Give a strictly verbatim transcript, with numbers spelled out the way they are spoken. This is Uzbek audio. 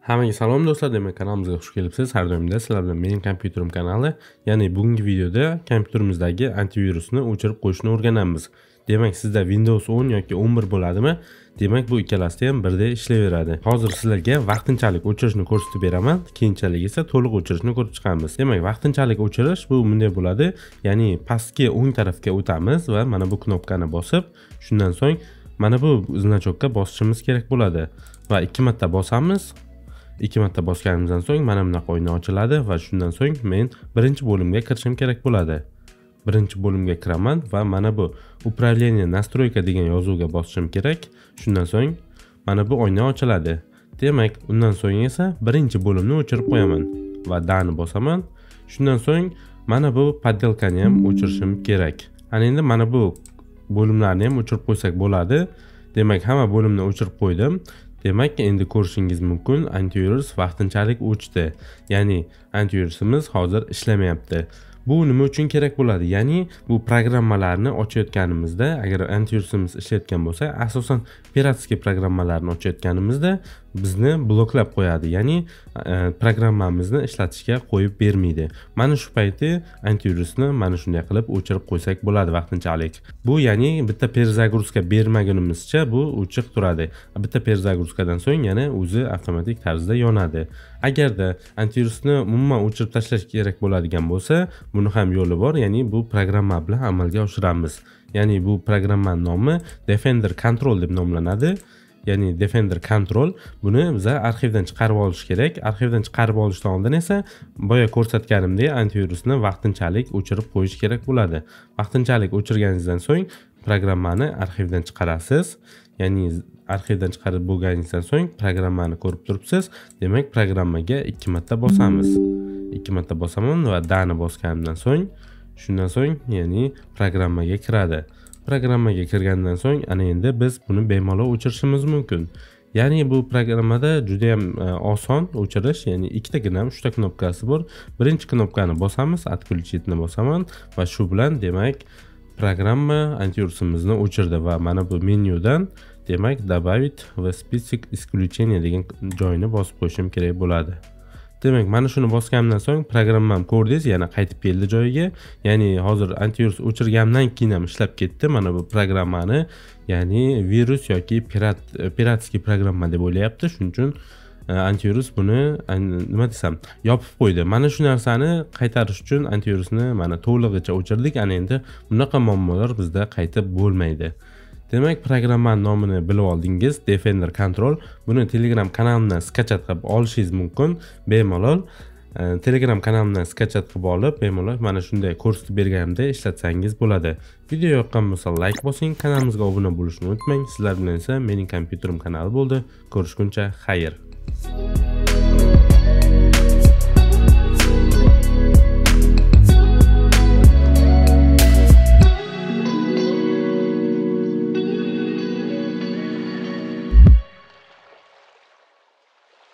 Hammaga salom do'stlar, demak kanalimizga xush kelibsiz. Har doimda sizlar bilan mening kompyuterim kanali. Ya'ni bugungi videoda kompyuterimizdagi antivirusni o'chirib qo'yishni o'rganamiz. Demak, sizda Windows o'n yoki o'n bir bo'ladimi? Demak, bu ikkalasi ham birdek ishlayveradi. Hozir sizlarga vaqtinchalik o'chirishni ko'rsatib beraman, keyinchalik esa to'liq o'chirishni ko'rib chiqamiz. Demak, vaqtinchalik o'chirish bu bunday bo'ladi. Ya'ni pastki o'ng tarafga o'tamiz va mana bu knopkani bosib, shundan so'ng mana bu значокka bosishimiz kerak bo'ladi va ikki marta bosamiz. ikki marta bosganimizdan so'ng mana bunaqa oyna ochiladi va shundan so'ng men birinchi bo'limga kirishim kerak bo'ladi. Birinchi bo'limga kiraman va mana bu upravlение настройка degan yozuvga bosishim kerak. Shundan so'ng mana bu oyna ochiladi. Demak, undan so'ng esa birinchi bo'limni o'chirib qo'yaman va dani bosaman. Shundan so'ng mana bu подделкani ham o'chirishim kerak. Ana endi mana bu bo'limlarni ham o'chirib qo'ysak bo'ladi. Demak, hamma bo'limni o'chirib qo'ydim. Demak, endi ko'rishingiz mumkin, antivirus vaqtinchalik o'chdi. Ya'ni antivirusimiz hozir ishlamayapti. Bu nima uchun kerak bo'ladi? Ya'ni bu programmalarni ochayotganimizda, agar antivirusimiz ishlayotgan bo'lsa, asosan piratskiy programmalarni ochayotganimizda bizni bloklab qo'yadi. Ya'ni programmamizni ishlatishga qo'yib bermaydi. Mana shu payti antivirusni mana shunday qilib o'chirib qo'ysak bo'ladi vaqtinchalik. Bu ya'ni bitta perzagruska bermagunimizcha bu o'chiq turadi. Bitta perzagruskadan so'ng yana o'zi avtomatik tarzda yonadi. Agarda antivirusni umuman o'chirib tashlash kerak bo'ladigan bo'lsa, buni ham yo'li bor. Ya'ni bu programma bilan amalga oshiramiz. Ya'ni bu programma nomi Defender Control deb nomlanadi. Ya'ni Defender Control, buni biz arxivdan chiqarib olish kerak. Arxivdan chiqarib olishdan oldin esa boya ko'rsatganimdek antivirusni vaqtinchalik o'chirib qo'yish kerak bo'ladi. Vaqtinchalik o'chirganingizdan so'ng programmani arxivdan chiqarasiz. Ya'ni arxivdan chiqarib bo'lganingizdan so'ng programmani ko'rib turibsiz. Demak, programmaga ikki marta bosamiz. ikki marta bosaman va dani bosganimdan so'ng, shundan so'ng, ya'ni programmaga kiradi. Programmaga kirgandan so'ng ana endi biz buni bemalol o'chirishimiz mumkin. Ya'ni bu programmada juda ham oson o'chirish, ya'ni ikkitagina uchta knopkasi bor. Birinchi knopkani bosamiz, отключитni bosaman va shu bilan demak programma antivirusimizni o'chirdi va mana bu menyudan demak добавить в список исключения degan joyini bosib qo'yishim kerak bo'ladi. Demak, mana shuni bosganimdan so'ng programmam ko'rdingiz, yana qaytib keldi joyiga. Ya'ni hozir antivirus o'chirgandan keyin ham ishlab ketdi mana bu programmani. Ya'ni virus yoki pirat piratskiy programma deb o'ylayapti. Shuning uchun antivirus buni nima desam, yopib qo'ydi. Mana shu narsani qaytarish uchun antivirusni mana to'lig'icha o'chirdik. Ana endi bunaqa muammolar bizda qaytib bo'lmaydi. Demak, programma nomini bilib oldingiz, Defender Control. Buni Telegram kanalimdan skachat qilib olishingiz mumkin, bemalol. Telegram kanalimdan skachat qilib olib, bemalol mana shunday ko'rsatib berganimda ishlatsangiz bo'ladi. Video yoqqan bo'lsa like bosing, kanalimizga obuna bo'lishni unutmang. Sizlar bilan esa mening kompyuterim kanali bo'ldi. Ko'rishguncha xayr.